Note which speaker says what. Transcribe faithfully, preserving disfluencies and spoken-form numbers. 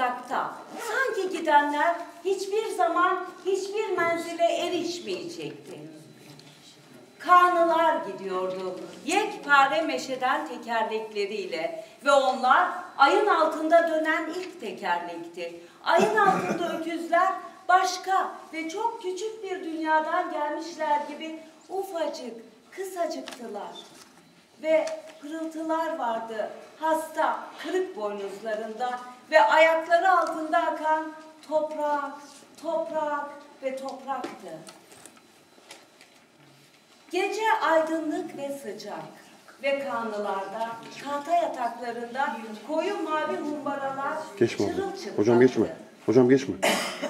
Speaker 1: uzakta. Sanki gidenler hiçbir zaman hiçbir menzile erişmeyecekti. Kanlılar gidiyordu yekpare meşeden tekerlekleriyle ve onlar ayın altında dönen ilk tekerlekti. Ayın altında öküzler başka ve çok küçük bir dünyadan gelmişler gibi ufacık, kısacıktılar. Ve pırıltılar vardı hasta, kırık boynuzlarında ve ayakları altında akan toprak, toprak ve topraktı. Gece aydınlık ve sıcak ve kanlılarda, tahta yataklarında koyu mavi humbaralar
Speaker 2: Geçme
Speaker 1: çırılçıplaktı.
Speaker 2: hocam. Hocam geçme. Hocam geçme.